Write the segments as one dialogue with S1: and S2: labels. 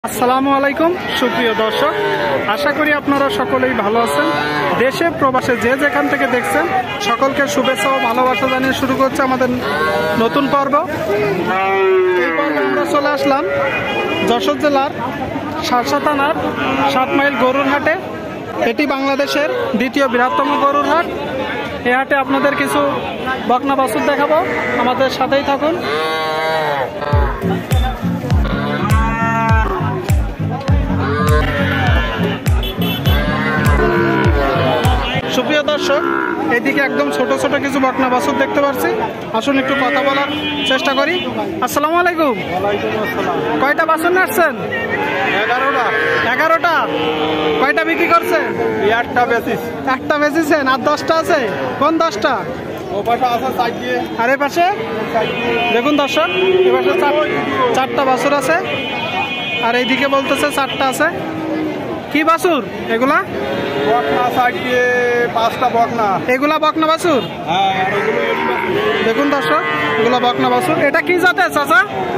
S1: আসসালামু আলাইকুম সুপ্রিয় দর্শক, আশা করি আপনারা সকলেই ভালো আছেন। দেশে প্রবাসে যে যেখান থেকে দেখছেন সকলকে শুভেচ্ছা ও ভালোবাসা জানিয়ে শুরু করছে আমাদের নতুন পর্ব। এই পর্বে আমরা চলে আসলাম যশোর জেলার শার্শা থানার 7 মাইল গরুর হাটে। এটি বাংলাদেশের দ্বিতীয় বৃহত্তম গরুর হাট। এই হাটে আপনাদের কিছু বকনা বাছুর দেখাবো, আমাদের সাথেই থাকুন। সুপ্রিয় দর্শক, এদিকে একদম ছোট ছোট কিছু বকনা বাছুর দেখতে পাচ্ছি। আসুন একটু কথা বলার চেষ্টা করি। আসসালামু আলাইকুম। কয়টা বাছুর নাড়ছেন? 11টা। কয়টা বিক্রি করছেন? একটা বেচেছেন, আর 10টা আছে। কোন 10টা? আর এ পাশে দেখুন দর্শক, এ পাশে 4টা বাছুর আছে, আর এইদিকে বলতেছে 4টা আছে। কি বাছুর এগুলা?
S2: বকনা সাইডে 5টা বকনা।
S1: এগুলা বকনা বাছুর? দেখুন দর্শক, এগুলা বকনা বাছুর। এটা কি জাতের চাচা?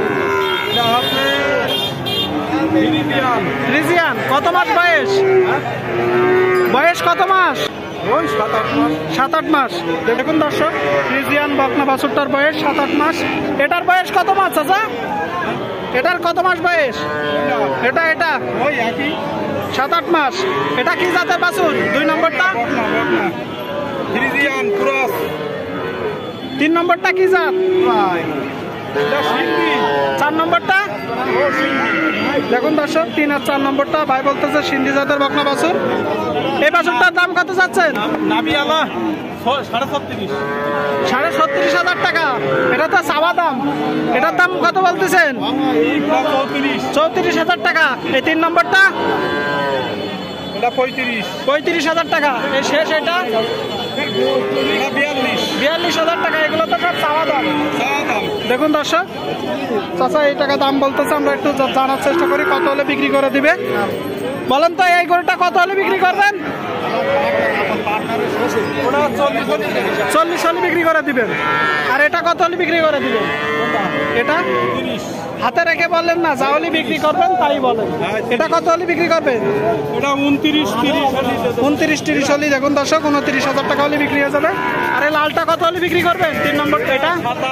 S1: ফ্রিজিয়ান। কত মাস বয়স? বয়স কত মাস? 7-8 মাস। দেখুন দর্শক, ফ্রিজিয়ান বকনা বাছুরটার বয়স 7-8 মাস। এটার বয়স কত মাস চাচা? এটার কত মাস বয়স? এটা
S2: ওই একই
S1: 7-8 মাস। এটা কি জাতের বাছুর? 2 নম্বরটা
S2: ফ্রিজিয়ান ক্রস।
S1: 3 নম্বরটা কি জাত? 4 নম্বরটা? দেখুন দর্শক, 3 আর 4 নম্বরটা ভাই বলতেছে সিন্ধি জাতের বকনা বাছুর। এই বাছুরটার দাম কত যাচ্ছেন?
S2: নাবিয়ালা 37.5।
S1: 37,500 টাকা। এটা তো চাওয়া দাম। এটার দাম কত বলতেছেন? 34,000 টাকা। এই 3 নম্বরটা?
S2: এটা
S1: 35,000 টাকা। এই শেষ এটা 42,000 টাকা। এগুলো তো সব চাওয়া দাম। দেখুন দর্শক, চাচা এই টাকা দাম বলতেছে। আমরা একটু জানার চেষ্টা করি কত হলে বিক্রি করে দিবে। বলেন তো, এই গরুটা কত হলে বিক্রি করবেন? 40 হলে বিক্রি করে দিবেন। আর এটা কত হলে বিক্রি করে দিবেন? এটা হাতে রেখে বললেন না, যা হলে বিক্রি করবেন তাই বলেন। এটা কত হলে বিক্রি করবেন?
S2: এটা
S1: 29-30 হলে। দেখুন দর্শক, 29,000 টাকা হলে বিক্রি হয়ে যাবে। আর এই লালটা কত হলে বিক্রি করবেন? 3 নম্বর এটা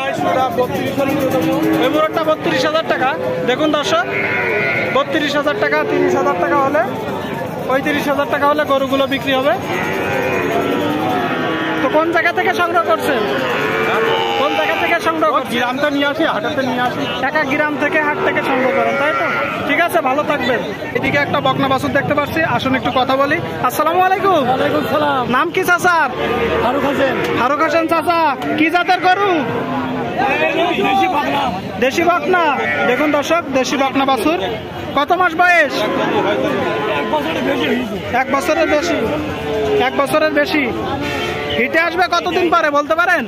S1: 32,000 টাকা। দেখুন দর্শক, 32,000 টাকা। 30,000 টাকা হলে, 35,000 টাকা হলে গরুগুলো বিক্রি হবে। তো কোন জায়গা থেকে সংগ্রহ করছেন? কোন জায়গা থেকে সংগ্রহ করছেন?
S2: গ্রামটা নিয়ে আসি, হাটাতে নিয়ে আসি।
S1: টাকা গ্রাম থেকে, হাট থেকে সংগ্রহ করেন, তাই তো? ঠিক আছে, ভালো থাকবেন। এদিকে একটা বকনা বাছুর দেখতে পাচ্ছি, আসুন একটু কথা বলি। আসসালামু আলাইকুম।
S2: ওয়ালাইকুম সালাম।
S1: নাম কি চাচার? ফারুক হোসেন। চাচা কি জাতের গরু? দেশি বকনা। দেখুন দর্শক, দেশি বকনা বাছুর। কত মাস বয়স? 1 বছরের বেশি। 1 বছরের বেশি। হিটে আসবে কতদিন পরে বলতে পারেন?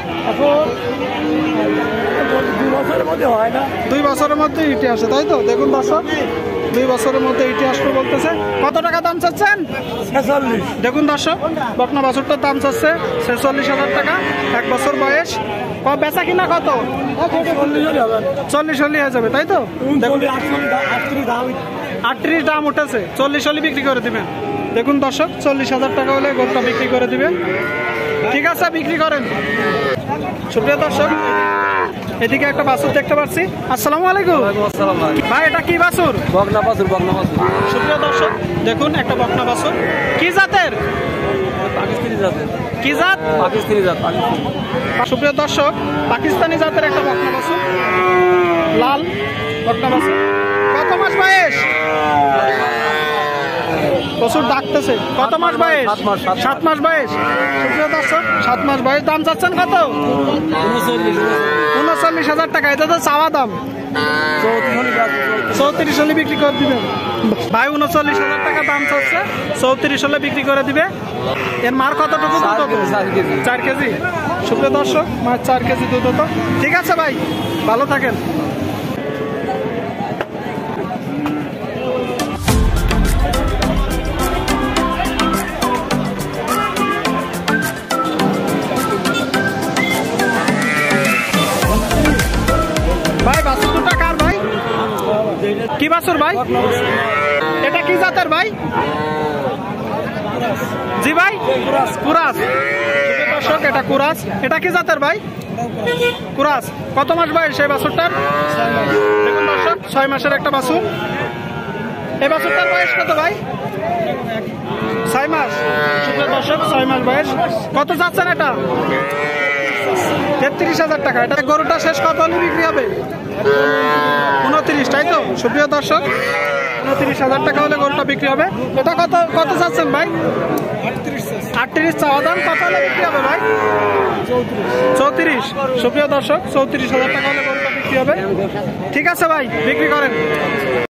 S1: 2 বছরের মধ্যে হিটে আসে, তাই তো? দেখুন দর্শক, 2 বছরের মধ্যে হিটে আসবে বলতেছে। কত টাকা দাম চাচ্ছেন?
S2: 46।
S1: দেখুন দর্শক, বকনা বাছুরটার দাম চাচ্ছে 46,000 টাকা। 1 বছর বয়স। বেচা কিনা কত? 40 হলে হয়ে যাবে, তাই তো? 38 দাম উঠেছে। 40 হলে বিক্রি করে দিবেন। দেখুন দর্শক, 40,000 টাকা হলে গরুটা বিক্রি করে দিবেন। ঠিক আছে, বিক্রি করেন। সুপ্রিয় দর্শক, এদিকে একটা বাছুর দেখতে পাচ্ছি। আসসালামু আলাইকুম। ভাই এটা কি বাছুর?
S2: বকনা বাছুর।
S1: সুপ্রিয় দর্শক, দেখুন একটা বকনা বাছুর। কি জাতের?
S2: পাকিস্তানি জাতের।
S1: কি জাত?
S2: পাকিস্তানি জাত।
S1: সুপ্রিয় দর্শক, পাকিস্তানি জাতের একটা বকনা বাছুর, লাল বকনা বাছুর। কত মাস বয়স? প্রচুর ডাকতেছে। কত মাস বয়স? 7 মাস বয়স। সুপ্রিয় দর্শক, 7 মাস বয়স। দাম চাচ্ছেন কত? 39,000 টাকা। এটা তো চাওয়া দাম। 34 হলে বিক্রি করে দিবেন ভাই। 39,000 টাকা দাম চাচ্ছে, 34 হলে বিক্রি করে দিবে। এর মার কতটুকু দুধ হতো? 4 কেজি। সুপ্রিয় দর্শক, মার 4 কেজি দুধ হতো। ঠিক আছে ভাই, ভালো থাকেন। ভাই বাছুর দুটা কার ভাই? কি বাছুর ভাই? ভাই? এটা কি জাতের ভাই? জি ভাই, কুরাস। দর্শক এটা কুরাস। এটা কি জাতের ভাই? কুরাস। কত মাস বয়স সেই বাছুরটার? দেখুন দর্শক, 6 মাসের একটা বাছুর। এই বাছুরটার বয়স কত ভাই? 6 মাস। দর্শক 6 মাস বয়স। কত যাচ্ছেন এটা? 33,000 টাকা। এটা গরুটা শেষ কত হলে বিক্রি হবে? 29, তাই তো সুপ্রিয় দর্শক? 29,000 টাকা হলে গরুটা বিক্রি হবে। এটা কত যাচ্ছেন ভাই? 38 চাওয়া দাম। কত হলে বিক্রি হবে ভাই? 34। সুপ্রিয় দর্শক, 34,000 টাকা হলে গরুটা বিক্রি হবে। ঠিক আছে ভাই, বিক্রি করেন।